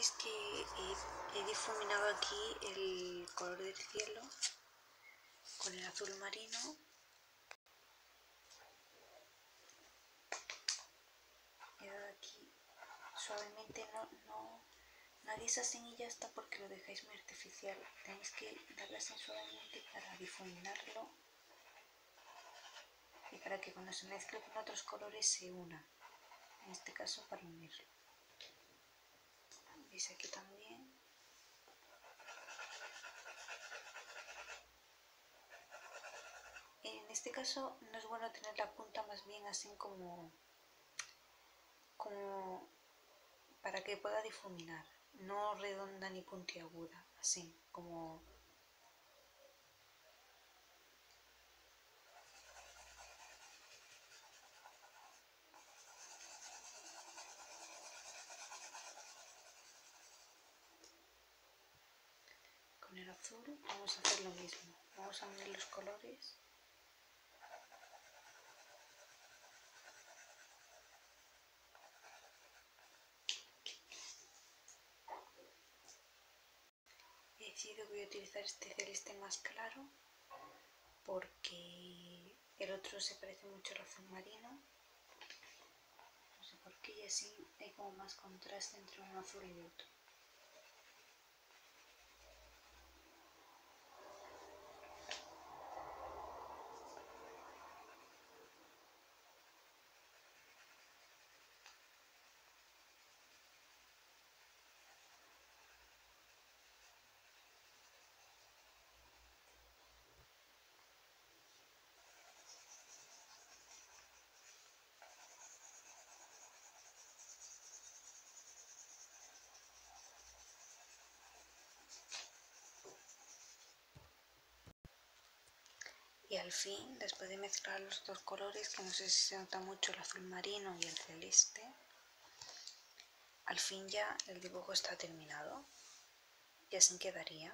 veis que he difuminado aquí el color del cielo con el azul marino. He dado aquí suavemente, nadie esa semilla está porque lo dejáis muy artificial. Tenéis que darle así suavemente para difuminarlo y para que cuando se mezcle con otros colores se una, en este caso para unirlo. ¿Veis aquí también? En este caso no es bueno tener la punta más bien así como para que pueda difuminar, no redonda ni puntiaguda, así como... Con el azul vamos a hacer lo mismo, vamos a unir los colores. He decidido que voy a utilizar este celeste más claro porque el otro se parece mucho al azul marino, no sé por qué, y así hay como más contraste entre un azul y otro. Y al fin, después de mezclar los dos colores, que no sé si se nota mucho el azul marino y el celeste, al fin ya el dibujo está terminado y así quedaría.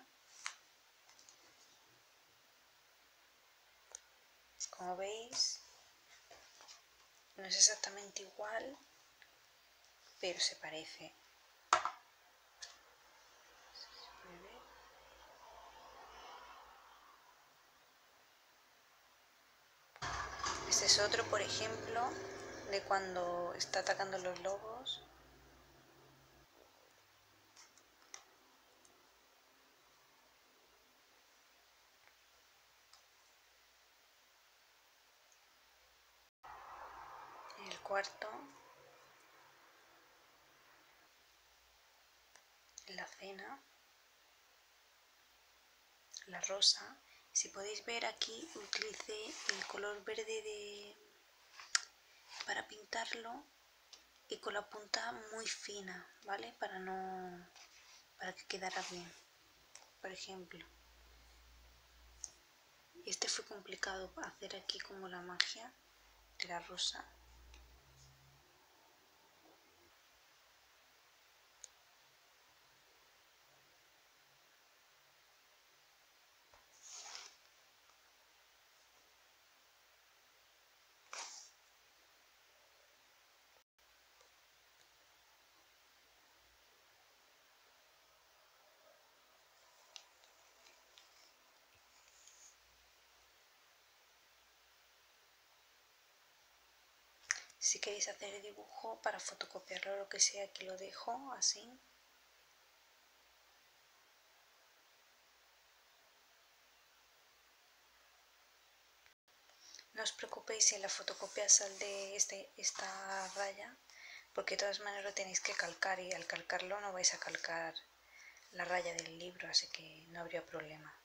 Como veis, no es exactamente igual, pero se parece. Este es otro, por ejemplo, de cuando está atacando los lobos. El cuarto, la cena, la rosa. Si podéis ver aquí, utilicé el color verde para pintarlo y con la punta muy fina, ¿vale? Para que quedara bien, por ejemplo. Este fue complicado hacer aquí como la magia de la rosa. Si queréis hacer el dibujo para fotocopiarlo o lo que sea, aquí lo dejo así. No os preocupéis si en la fotocopia sale esta raya, porque de todas maneras lo tenéis que calcar y al calcarlo no vais a calcar la raya del libro, así que no habría problema.